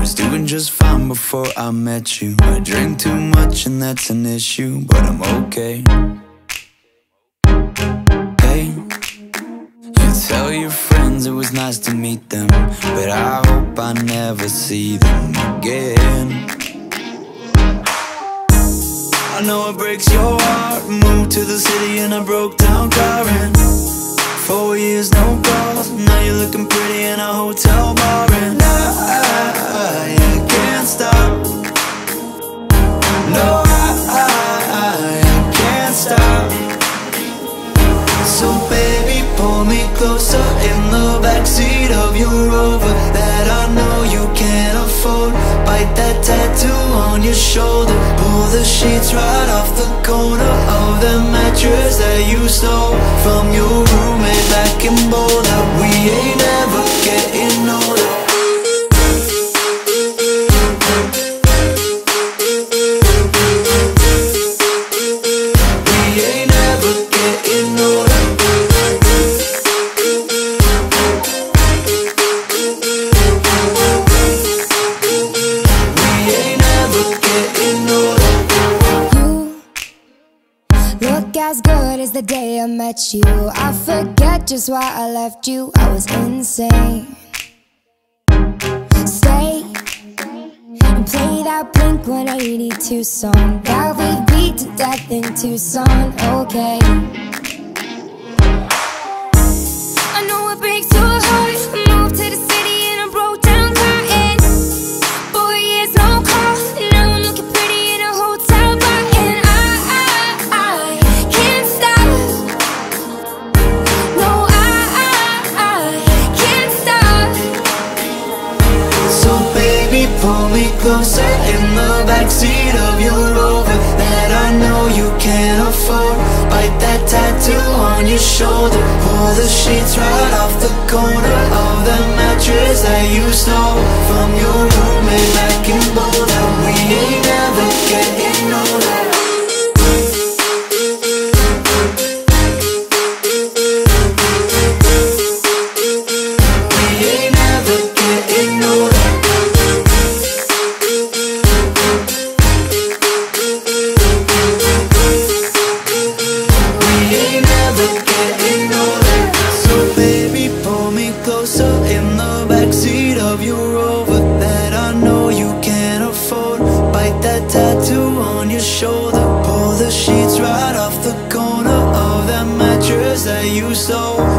was doing just fine before I met you. I drink too much and that's an issue, but I'm okay. Hey, you tell your friends it was nice to meet them, but I hope I never see them again. I know it breaks your heart. Moved to the city in a broke down car, and 4 years no calls. Now you're looking pretty in a hotel bar, and I can't stop. No, I can't stop. So baby, pull me closer in the backseat of your Rover that I know you can't afford. Bite that tattoo on your shoulder. Pull the sheets right off the corner of the mattress that you stole from your roommate back in Boulder. We ain't ever getting older. As good as the day I met you. I forget just why I left you. I was insane. Stay and play that Blink-182 song that we beat to death in Tucson. Okay, I know it breaks your heart. Moved to the city in a broke down car, and 4 years no call. Now I'm looking pretty in a hotel bar, and I can't stop. No, I can't stop. So baby, pull me closer in the backseat of your Rover that I know you can't afford. Bite that tattoo on your shoulder. Pull the sheets right off the corner of the mattress that you stole from your roommate back in Boulder. We ain't never getting older. Tattoo on your shoulder. Pull the sheets right off the corner of that mattress that you stole